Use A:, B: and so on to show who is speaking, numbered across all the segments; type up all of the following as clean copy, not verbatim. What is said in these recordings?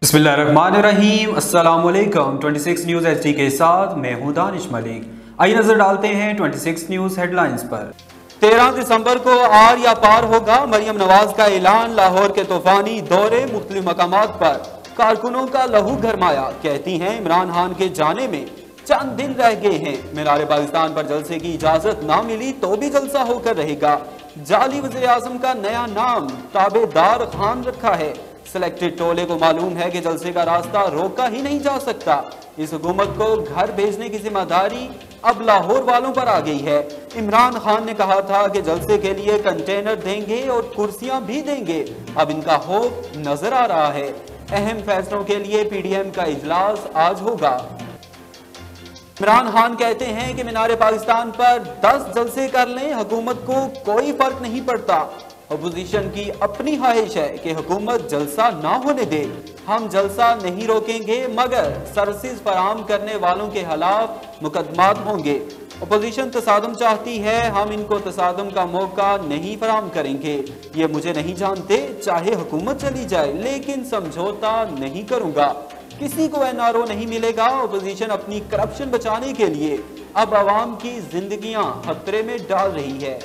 A: बिस्मिल्लाहिर्रहमानिर्रहीम। अस्सलामुअलैकुम। 26 news HD के साथ मैं हूं दानिश मलिक। आइए नजर डालते हैं 26 न्यूज़ हेडलाइंस पर। 13 दिसंबर को आर या पार होगा, मरियम नवाज का ऐलान। लाहौर के तूफानी दौरे, मुख्तलिफ मकामात पर कारकुनों का लहू गरमाया। कहती हैं इमरान खान के जाने में चंद दिन रह गए हैं। मीनार पाकिस्तान पर जलसे की इजाजत ना मिली तो भी जलसा होकर रहेगा। जाली वज़ीर आज़म का नया नाम ताबेदार खान रखा है। सिलेक्टेड टोले को मालूम है कि जलसे का रास्ता रोका ही नहीं जा सकता। इस हुकूमत को घर भेजने की जिम्मेदारी अब लाहौर वालों पर आ गई है। इमरान खान ने कहा था कि जलसे के लिए कंटेनर देंगे और कुर्सियां भी देंगे। अब इनका खौफ नजर आ रहा है। अहम फैसलों के लिए PDM का इजलास आज होगा। इमरान खान कहते हैं कि मीनार पाकिस्तान पर 10 जलसे कर लें, हुकूमत को कोई फर्क नहीं पड़ता। अपोजिशन की अपनी ख्वाहिश है कि हुकूमत जलसा ना होने दे। हम जलसा नहीं रोकेंगे मगर सर्विसेज फराहम करने वालों के खिलाफ मुकदमात होंगे। अपोजिशन तसादम चाहती है, हम इनको तसादम का मौका नहीं फराहम करेंगे। ये मुझे नहीं जानते, चाहे हुकूमत चली जाए लेकिन समझौता नहीं करूंगा। किसी को NRO नहीं मिलेगा। अपोजिशन अपनी करप्शन बचाने के लिए अब आवाम की जिंदगियां खतरे में डाल रही है।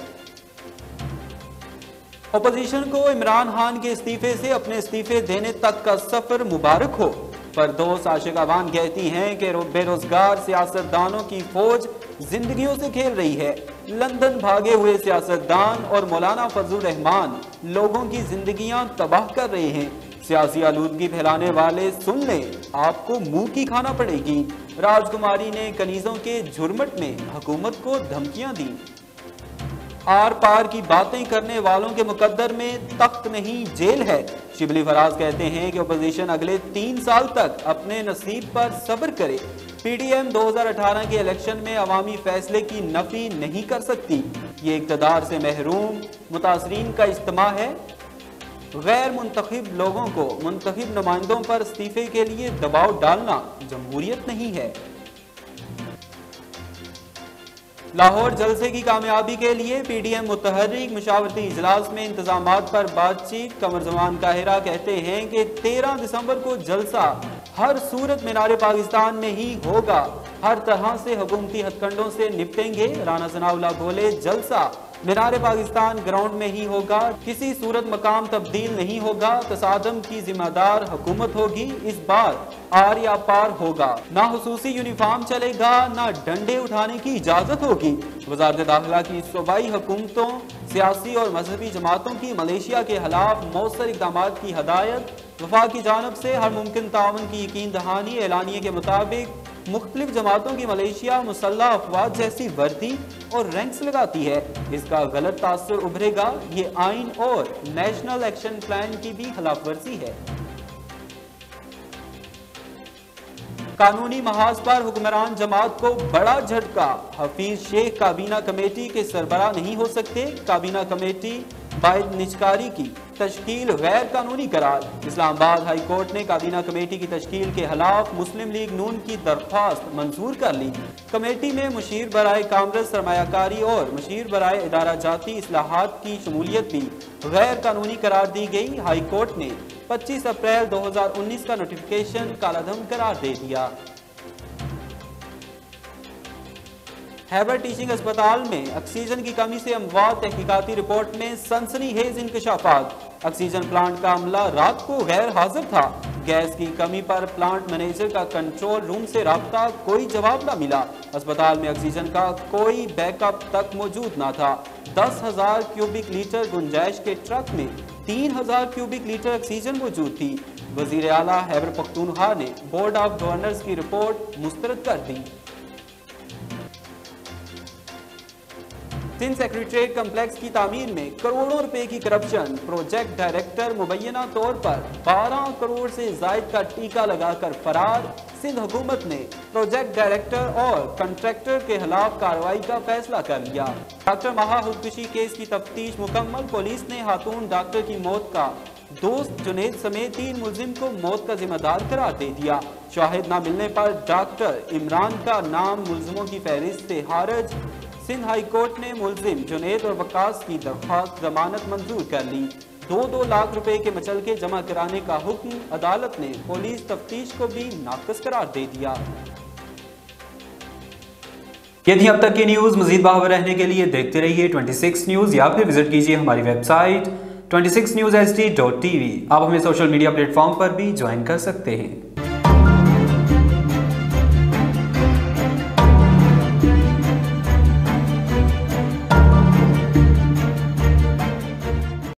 A: अपोजिशन को इमरान खान के इस्तीफे से अपने इस्तीफे देने तक का सफर मुबारक हो। पर दोस्त आशिका खान कहती हैं कि बेरोजगार सियासतदानों की फौज जिंदगियों से खेल रही है। लंदन भागे हुए सियासतदान और मौलाना फजलुर रहमान लोगों की जिंदगियां तबाह कर रहे हैं। सियासी आलूदगी फैलाने वाले सुन लें, आपको मुंह की खाना पड़ेगी। राजकुमारी ने कनीजों के झुरमट में हुकूमत को धमकियां दी। आर पार की बातें करने वालों के मुकद्दर में तख्त नहीं जेल है। शिबली फराज कहते हैं कि अपोजिशन अगले 3 साल तक अपने नसीब पर सब्र करे। PDM 2018 के इलेक्शन में अवामी फैसले की नफी नहीं कर सकती। ये इक़्तिदार से महरूम मुतासरीन का इज्तिमा है। गैर मुंतखब लोगों को मुंतखब नुमाइंदों पर इस्तीफे के लिए दबाव डालना जमहूरियत नहीं है। लाहौर जलसे की कामयाबी के लिए PDM मुतहर्रिक मुशावरती इजलास में इंतजामात पर बातचीत। कमर जमान काहिरा कहते हैं कि 13 दिसंबर को जलसा हर सूरत मीनार पाकिस्तान में ही होगा। हर तरह से हुकूमती हथकंडों से निपटेंगे। राना सनाउल्लाह बोले, जलसा मीनार पाकिस्तान ग्राउंड में ही होगा, किसी सूरत मकाम तब्दील नहीं होगा। तसादम की जिम्मेदार हुकूमत होगी। इस बार आर या पार होगा। ना हुसूसी यूनिफॉर्म चलेगा, ना डंडे उठाने की इजाजत होगी। वजारत दाखिला की सूबाई हुकूमतों, सियासी और मजहबी जमातों की मलेशिया के खिलाफ मौसर इक़दाम की हदायत। वफाक की जानब से हर मुमकिन ताउन की यकीन दहानी। एलानिये के मुताबिक मुख्तलिफ जमातों की मलेशिया मुसल्लह अफवाज जैसी वर्दी और रैंक्स लगाती है। इसका गलत तासुर उभरेगा। ये आइन और नेशनल एक्शन प्लान की भी खिलाफ वर्जी है। कानूनी महाज पर हुक्मरान जमात को बड़ा झटका। हफीज शेख काबीना कमेटी के सरबराह नहीं हो सकते। काबीना कमेटी बायद निजकारी की तश्कील गैर कानूनी करार। इस्लामाबाद हाई कोर्ट ने काबीना कमेटी की तश्कील के खिलाफ मुस्लिम लीग नून की दरख्वास्त मंजूर कर ली। कमेटी में मुशीर बराए कामर्स सरमायाकारी और मुशीर बराए इदारा जाती इस्लाहात की शमूलियत भी गैर कानूनी करार दी गई। हाई कोर्ट ने 25 अप्रैल 2019 का नोटिफिकेशन कालाधम करार दे दिया। हैबर टीचिंग अस्पताल में ऑक्सीजन की कमी से अमवात। तहकीकाती रिपोर्ट में सनसनीखेज इंकशाफात। ऑक्सीजन प्लांट का अमला रात को गैर हाजिर था। गैस की कमी पर प्लांट मैनेजर का कंट्रोल रूम से राब्ता, कोई जवाब न मिला। अस्पताल में ऑक्सीजन का कोई बैकअप तक मौजूद न था। 10,000 क्यूबिक लीटर गुंजाइश के ट्रक में 3,000 क्यूबिक लीटर ऑक्सीजन मौजूद थी। वजीर आला खैबर पख्तूनख्वा ने बोर्ड ऑफ गवर्नर्स की रिपोर्ट मुस्तरद कर दी। सिंध सेक्रेटरीट कम्प्लेक्स की तामीर में करोड़ों रुपए की करप्शन। प्रोजेक्ट डायरेक्टर मुबैना तौर पर 12 करोड़ से जायद का टीका लगाकर फरार। सिंध हुकूमत ने प्रोजेक्ट डायरेक्टर और कंट्रैक्टर के खिलाफ कार्रवाई का फैसला कर लिया। डॉक्टर महा खुदकुशी केस की तफ्तीश मुकम्मल। पुलिस ने खातून डॉक्टर की मौत का दोस्त जुनेद समेत 3 मुलजिम को मौत का जिम्मेदार करार दे दिया। शाहिद न मिलने पर डॉक्टर इमरान का नाम मुलजिमों की फहरिस्त से खारिज। सिंध हाई कोर्ट ने मुलजिम जुनेद और वकास की दरख्वास्त जमानत मंजूर कर ली। 2-2 लाख रुपए के मचलके जमा कराने का हुक्म, अदालत ने पुलिस तफ्तीश को भी नाक़िस करार दे दिया। ये थी अब तक की न्यूज़। मज़ीद बाखबर रहने के लिए देखते रहिए 26 न्यूज़ या फिर विजिट कीजिए हमारी वेबसाइट 26newsHD.tv। आप हमें सोशल मीडिया प्लेटफॉर्म पर भी ज्वाइन कर सकते हैं।